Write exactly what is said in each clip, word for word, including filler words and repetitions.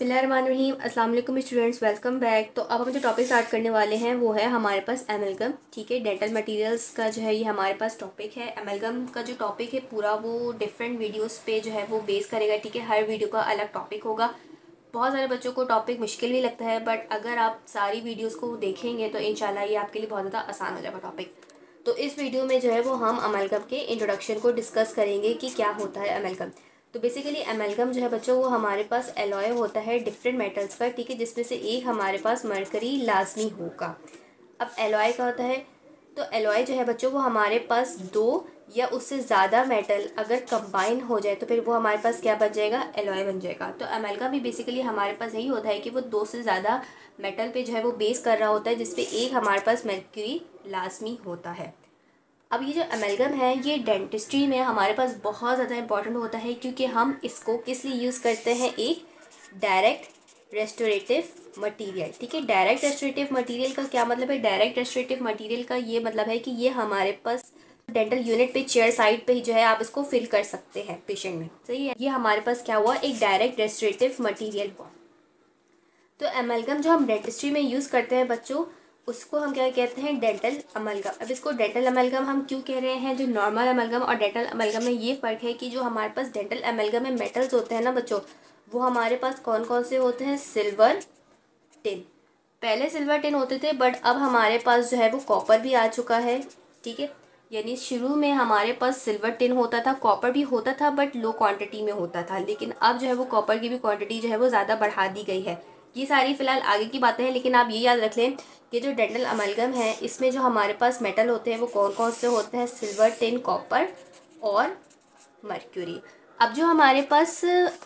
बिस्मिल्लाहिर्रहमानिर्रहीम। अस्सलाम वालेकुम स्टूडेंट्स, वेलकम बैक। तो अब हम जो टॉपिक स्टार्ट करने वाले हैं वो है हमारे पास एमलगम। ठीक है, डेंटल मटेरियल्स का जो है ये हमारे पास टॉपिक है। एमलगम का जो टॉपिक है पूरा वो डिफरेंट वीडियोस पे जो है वो बेस करेगा। ठीक है, हर वीडियो का अलग टॉपिक होगा। बहुत सारे बच्चों को टॉपिक मुश्किल भी लगता है, बट अगर आप सारी वीडियोज़ को देखेंगे तो इंशाल्लाह ये आपके लिए बहुत ज़्यादा आसान हो जाएगा टॉपिक। तो इस वीडियो में जो है वो हम अमलगम के इंट्रोडक्शन को डिस्कस करेंगे कि क्या होता है अमलगम। तो बेसिकली अमलगम जो है बच्चों वो हमारे पास एलॉय होता है डिफरेंट मेटल्स का। ठीक है, जिसमें से एक हमारे पास मरकरी लाजमी होगा। अब एलॉय का होता है, तो एलॉय जो है बच्चों वो हमारे पास दो या उससे ज़्यादा मेटल अगर कंबाइन हो जाए तो फिर वो हमारे पास क्या बन जाएगा, एलॉय बन जाएगा। तो अमलगम भी बेसिकली हमारे पास यही होता है कि वो दो से ज़्यादा मेटल पे जो है वो बेस कर रहा होता है, जिसपे एक हमारे पास मरकरी लाजमी होता है। अब ये जो अमेलगम है ये डेंटिस्ट्री में हमारे पास बहुत ज़्यादा इंपॉर्टेंट होता है, क्योंकि हम इसको किस लिए यूज़ करते हैं, एक डायरेक्ट रेस्टोरेटिव मटेरियल। ठीक है, डायरेक्ट रेस्टोरेटिव मटेरियल का क्या मतलब है, डायरेक्ट रेस्टोरेटिव मटेरियल का ये मतलब है कि ये हमारे पास डेंटल यूनिट पे चेयर साइड पे ही जो है आप इसको फिल कर सकते हैं पेशेंट में। सही है, ये हमारे पास क्या हुआ, एक डायरेक्ट रेस्टोरेटिव मटीरियल हुआ। तो अमेलगम जो हम डेंटिस्ट्री में यूज़ करते हैं बच्चों, उसको हम क्या कहते हैं, डेंटल अमलगम। अब इसको डेंटल अमलगम हम क्यों कह रहे हैं, जो नॉर्मल अमलगम और डेंटल अमलगम में ये फ़र्क है कि जो हमारे पास डेंटल अमलगम में मेटल्स होते हैं ना बच्चों, वो हमारे पास कौन कौन से होते हैं, सिल्वर, टिन। पहले सिल्वर टिन होते थे, बट अब हमारे पास जो है वो कॉपर भी आ चुका है। ठीक है, यानी शुरू में हमारे पास सिल्वर टिन होता था, कॉपर भी होता था बट लो क्वांटिटी में होता था, लेकिन अब जो है वो कॉपर की भी क्वांटिटी जो है वो ज़्यादा बढ़ा दी गई है। ये सारी फ़िलहाल आगे की बातें हैं, लेकिन आप ये याद रख लें कि जो डेंटल अमलगम है इसमें जो हमारे पास मेटल होते हैं वो कौन कौन से होते हैं, सिल्वर, टिन, कॉपर और मर्क्यूरी। अब जो हमारे पास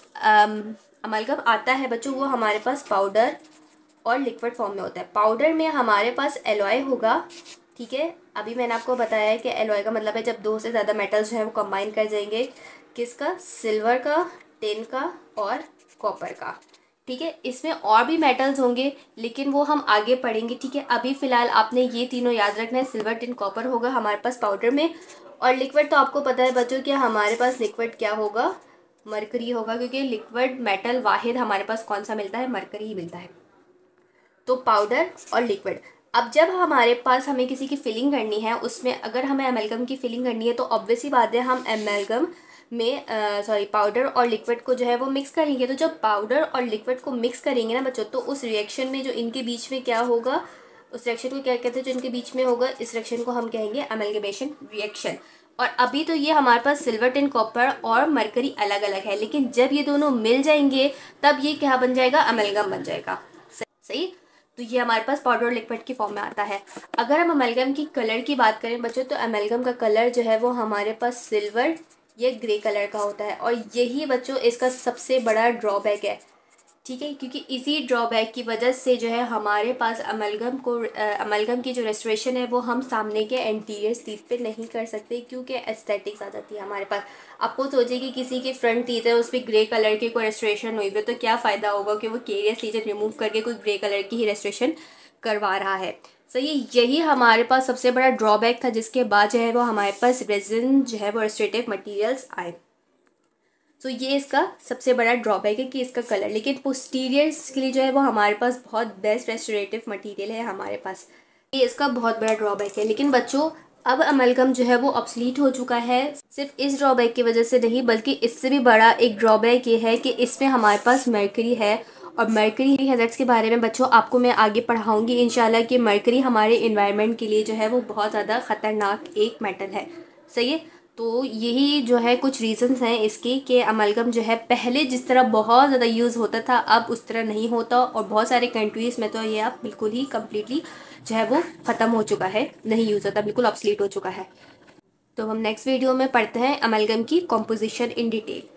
अमलगम आता है बच्चों वो हमारे पास पाउडर और लिक्विड फॉर्म में होता है। पाउडर में हमारे पास एलॉय होगा। ठीक है, अभी मैंने आपको बताया है कि एलॉय का मतलब है जब दो से ज़्यादा मेटल्स जो है वो कंबाइन कर जाएंगे, किसका, सिल्वर का, टिन का और कॉपर का। ठीक है, इसमें और भी मेटल्स होंगे लेकिन वो हम आगे पढ़ेंगे। ठीक है, अभी फ़िलहाल आपने ये तीनों याद रखना है, सिल्वर, टिन, कॉपर होगा हमारे पास पाउडर में। और लिक्विड तो आपको पता है बच्चों कि हमारे पास लिक्विड क्या होगा, मरकरी होगा, क्योंकि लिक्विड मेटल वाहिद हमारे पास कौन सा मिलता है, मरकरी ही मिलता है। तो पाउडर और लिक्विड। अब जब हमारे पास हमें किसी की फिलिंग करनी है, उसमें अगर हमें अमेलगम की फिलिंग करनी है तो ऑब्वियस ही बात है हम अमेलगम में सॉरी पाउडर और लिक्विड को जो है वो मिक्स करेंगे। तो जब पाउडर और लिक्विड को मिक्स करेंगे ना बच्चों, तो उस रिएक्शन में जो इनके बीच में क्या होगा, उस रिएक्शन को क्या कहते हैं, जो इनके बीच में होगा, इस रिएक्शन को हम कहेंगे अमेलगमेशन रिएक्शन। और अभी तो ये हमारे पास सिल्वर, टिन, कॉपर और मरकरी अलग अलग है, लेकिन जब ये दोनों मिल जाएंगे तब ये क्या बन जाएगा, अमेलगम बन जाएगा। सही, तो ये हमारे पास पाउडर और लिक्विड की फॉर्म में आता है। अगर हम अमेलगम की कलर की बात करें बच्चों, तो अमेलगम का कलर जो है वो हमारे पास सिल्वर या ग्रे कलर का होता है, और यही बच्चों इसका सबसे बड़ा ड्रॉबैक है। ठीक है, क्योंकि इसी ड्रॉबैक की वजह से जो है हमारे पास अमलगम को अमलगम की जो रेस्टोरेशन है वो हम सामने के एंटीरियर टीथ पे नहीं कर सकते, क्योंकि एस्थेटिक्स आ जाती है हमारे पास। आपको सोचिए कि किसी की फ्रंट टीथ है, उस पर ग्रे कलर की कोई रेस्टोरेशन हुई है, तो क्या फ़ायदा होगा कि वो केरियस लीजन रिमूव करके कोई ग्रे कलर की ही रेस्टोरेशन करवा रहा है। सही, यही हमारे पास सबसे बड़ा ड्रॉबैक था, जिसके बाद जो है वो हमारे पास रेजिन जो है वो रेस्टोरेटिव मटीरियल्स आए। तो ये इसका सबसे बड़ा ड्रॉबैक है कि इसका कलर, लेकिन पोस्टीरियर्स के लिए जो है वो हमारे पास बहुत बेस्ट रेस्टोरेटिव मटेरियल है हमारे पास। ये इसका बहुत बड़ा ड्रॉबैक है। लेकिन बच्चों अब अमलगम जो है वो ऑब्सलीट हो चुका है, सिर्फ इस ड्रॉबैक की वजह से नहीं, बल्कि इससे भी बड़ा एक ड्रॉबैक ये है कि इसमें हमारे पास मरकरी है। और मरकरी हैज़र्ड्स के बारे में बच्चों आपको मैं आगे पढ़ाऊँगी इंशाल्लाह कि मरकरी हमारे इन्वायरमेंट के लिए जो है वो बहुत ज़्यादा ख़तरनाक एक मेटल है। सही है, तो यही जो है कुछ रीज़न्स हैं इसके कि अमलगम जो है पहले जिस तरह बहुत ज़्यादा यूज़ होता था अब उस तरह नहीं होता, और बहुत सारे कंट्रीज़ में तो ये अब बिल्कुल ही कम्प्लीटली जो है वो ख़त्म हो चुका है, नहीं यूज़ होता, बिल्कुल ऑब्सलीट हो चुका है। तो हम नेक्स्ट वीडियो में पढ़ते हैं अमलगम की कॉम्पोजिशन इन डिटेल।